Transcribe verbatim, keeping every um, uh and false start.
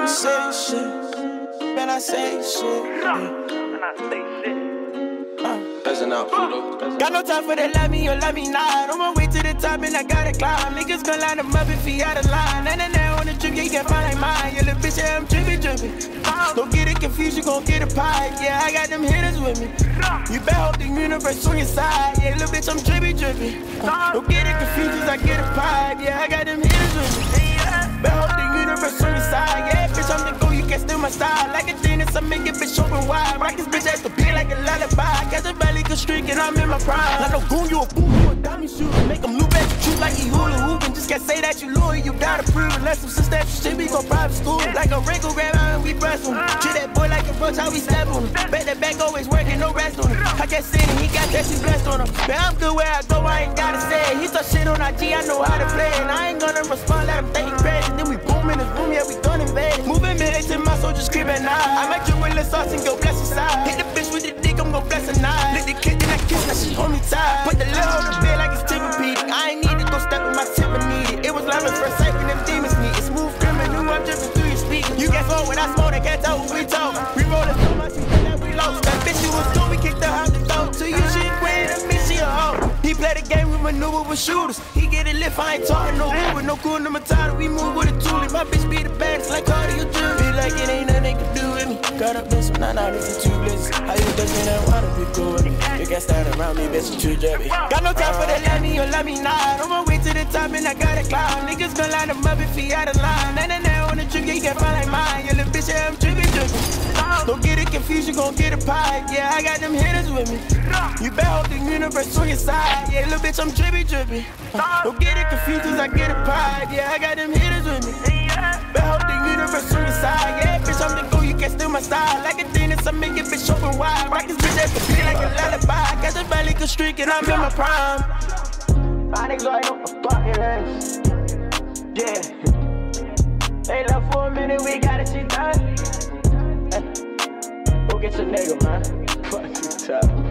say shit, man, I say shit. Man, I say shit. Listen up, Pluto. Got no time for that, love me or love me not. On my way to the top and I gotta climb. Niggas gon' line them up if he out of line. And then on the trip, yeah, you can't find like mine. Yeah, little bitch, yeah, I'm drippin', drippin'. Don't get it confused, you gon' get a pie. Yeah, I got them hitters with me. You better hope the universe on your side. Yeah, little bitch, I'm drippin', drippin'. Don't get it confused, I get a pie. Yeah, I got them hitters with me. Better hope the universe on your side. Yeah, bitch, I'm the go, you can't steal my style. Like a dentist, I make it bitch open wide. Rock this bitch ass to be like a lullaby. Catch a belly good streak and I'm in my prime. Like no goon, you a fool, you a dummy shooter. Make them loop at you, shoot like he hula hoopin'. Just can't say that you loyal, you gotta prove it. Unless some sister shit, we go private school. Like a wrinkle grab out and we breast on him. Treat that boy like a brunch, how we step on him. Bet that back always working, no rest on him. I just said it, he got that, she blessed on him. Man, I'm good where I go, I ain't gotta say it. He talk shit on I G, I know how to play it. And I ain't gonna respond, let him take credit. Then we boom in his room, yeah, we done invade. Moving minutes in my soul, just creep at night. I might you with the sauce and go bless her side. Hit the bitch with the dick, I'm gon' bless her night. Lick the kid, then I kiss, now she hold me tight. Put the lid on the bed like it's Tempur-Pedic. I ain't need to go step with my tip and need it. It was love at first sight when them demons meet. It's smooth criminal, I'm dripping through your speakers. You can't smoke when I smoke, they can't tell what we talk. We rollin' so much, you think that we lost. That bitch you was cool, we kicked her out the door. To you, she queen, to me, she a hoe. He play the game, we maneuver with shooters. He get it lift, I ain't talking no Uber. No cool, no Matata, we move with a toolie. My bitch be the baddest, like cardio drill. Feel like it ain't nothing they can do with me. Got up in some nine out of two blizzards. How you touch me, that water be cool with me. You can't stand around me, bitch, you too jabby. Got no time for that, love me or love me not. On my way to the top and I gotta climb. Niggas gon' line them up if he out of line. And then on the trip, yeah, you can't find like mine. Yeah, little bitch, yeah, I'm drippin', drippin'. Don't get it confused, you gon' get a pie. Yeah, I got them hitters with me. You better hope the universe on your side. Yeah, little bitch, I'm drippin', drippin'. Don't get it confused, I get a pie. Yeah, I got them hitters with me. Better hope the universe on your side. Yeah, bitch, I'm the go, you can't steal my style. Like a dentist, I make it bitch open wide. Rock this bitch ass to be like a lullaby. Catch a belly good streak and I'm in my prime. My niggas ain't no fucking ass. Yeah. They left for a minute, we got it shit done. Hey. Go get your nigga, man. Fuck you, tough.